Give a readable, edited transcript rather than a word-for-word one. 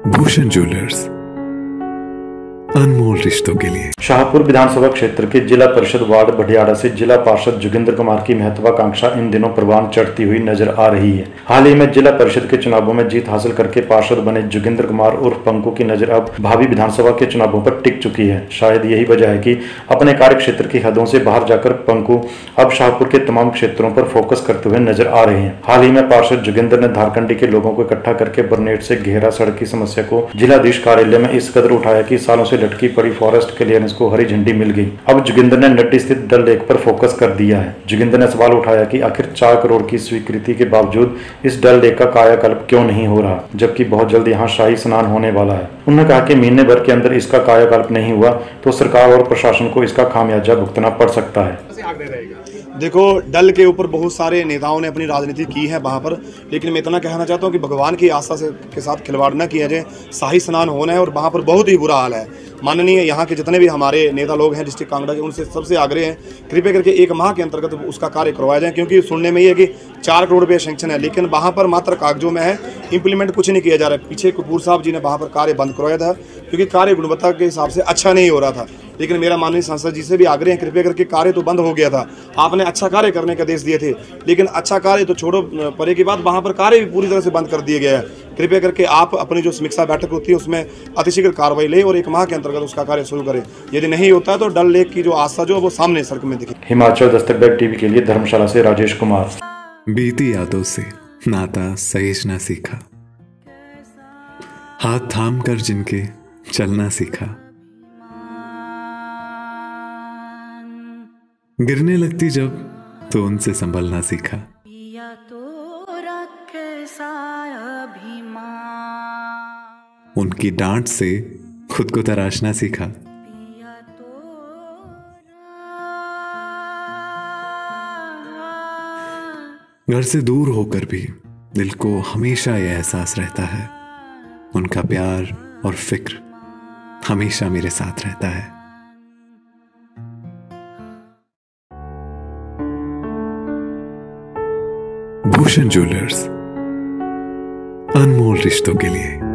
Bhushan jewellers, अनमोल रिश्तों के लिए। शाहपुर विधानसभा क्षेत्र के जिला परिषद वार्ड भटियाड़ा से जिला पार्षद जोगिंदर कुमार की महत्वाकांक्षा इन दिनों परवान चढ़ती हुई नजर आ रही है। हाल ही में जिला परिषद के चुनावों में जीत हासिल करके पार्षद बने जोगिंदर कुमार उर्फ पंकु की नजर अब भावी विधानसभा के चुनावों पर टिक चुकी है। शायद यही वजह है कि अपने कार्य क्षेत्र की हदों से बाहर जाकर पंकु अब शाहपुर के तमाम क्षेत्रों पर फोकस करते हुए नजर आ रहे हैं। हाल ही में पार्षद जोगिंदर ने धारकंडी के लोगों को इकट्ठा करके बरनेट से घेरा सड़क की समस्या को जिलाधीश कार्यालय में इस कदर उठाया कि सालों से लटकी पड़ी फॉरेस्ट क्लियरेंस को हरी झंडी मिल गई। अब जोगिंदर ने नड्डी स्थित डल लेक पर फोकस कर दिया है। जोगिंदर ने सवाल उठाया कि आखिर 4 करोड़ की स्वीकृति के बावजूद इस डल लेक का कायाकल्प क्यों नहीं हो रहा, जबकि बहुत जल्द यहाँ शाही स्नान होने वाला है। उन्होंने कहा कि महीने भर के अंदर इसका कायाकल्प नहीं हुआ तो सरकार और प्रशासन को इसका खामियाजा भुगतना पड़ सकता है। देखो, डल के ऊपर बहुत सारे नेताओं ने अपनी राजनीति की है वहाँ पर, लेकिन मैं इतना कहना चाहता हूँ कि भगवान की आस्था से के साथ खिलवाड़ न किया जाए। शाही स्नान होना है और वहाँ पर बहुत ही बुरा हाल है। माननीय यहाँ के जितने भी हमारे नेता लोग हैं डिस्ट्रिक्ट कांगड़ा के, उनसे सबसे आग्रह है कृपया करके 1 माह के अंतर्गत उसका कार्य करवाया जाए, क्योंकि सुनने में ये है कि 4 करोड़ रुपये सैंक्शन है, लेकिन वहाँ पर मात्र कागजों में है, इंप्लीमेंट कुछ नहीं किया जा रहा है। पीछे कपूर साहब जी ने वहाँ पर कार्य बंद करवाया था क्योंकि कार्य गुणवत्ता के हिसाब से अच्छा नहीं हो रहा था। लेकिन मेरा माननीय सांसद जी से भी आग्रह है कृपया करके कार्य तो बंद हो गया था, आपने अच्छा कार्य करने के आदेश दिए थे, लेकिन अच्छा कार्य तो छोड़ो परे की बात, वहाँ पर कार्य भी पूरी तरह से बंद कर दिया गया है। कृपया करके आप अपनी जो समीक्षा बैठक होती है उसमें अतिशीघ्र कार्रवाई ले और 1 माह के अंतर्गत उसका कार्य शुरू करें। यदि नहीं होता है तो डल लेक की जो आस्था जो वो सामने सड़क में दिखे। हिमाचल दस्तक वेब टीवी के लिए धर्मशाला से राजेश कुमार। बीती यादों से नाता सहेजना सीखा, हाथ थाम कर जिनके चलना सीखा, गिरने लगती जब तो उनसे संभलना सीखा। उनकी डांट से खुद को तराशना सीखा। घर से दूर होकर भी दिल को हमेशा यह एहसास रहता है, उनका प्यार और फिक्र हमेशा मेरे साथ रहता है। भूषण ज्वेलर्स, अनमोल रिश्तों के लिए।